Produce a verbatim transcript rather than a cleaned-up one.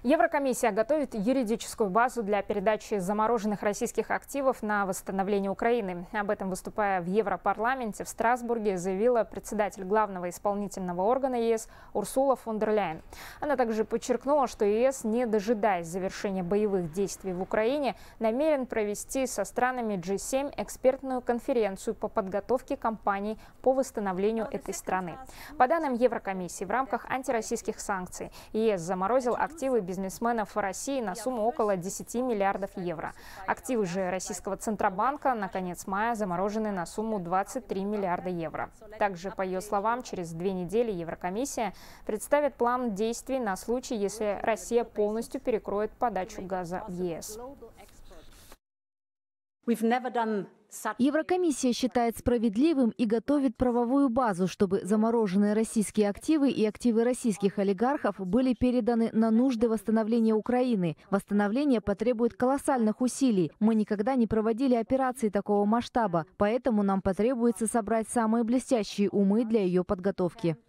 Еврокомиссия готовит юридическую базу для передачи замороженных российских активов на восстановление Украины. Об этом, выступая в Европарламенте в Страсбурге, заявила председатель главного исполнительного органа ЕС Урсула фон дер Ляйен. Она также подчеркнула, что ЕС, не дожидаясь завершения боевых действий в Украине, намерен провести со странами джи семь экспертную конференцию по подготовке кампаний по восстановлению этой страны. По данным Еврокомиссии, в рамках антироссийских санкций ЕС заморозил активы бизнесменов в России на сумму около десяти миллиардов евро. Активы же российского Центробанка на конец мая заморожены на сумму двадцать три миллиарда евро. Также, по ее словам, через две недели Еврокомиссия представит план действий на случай, если Россия полностью перекроет подачу газа в ЕС. Еврокомиссия считает справедливым и готовит правовую базу, чтобы замороженные российские активы и активы российских олигархов были переданы на нужды восстановления Украины. Восстановление потребует колоссальных усилий. Мы никогда не проводили операции такого масштаба, поэтому нам потребуется собрать самые блестящие умы для ее подготовки.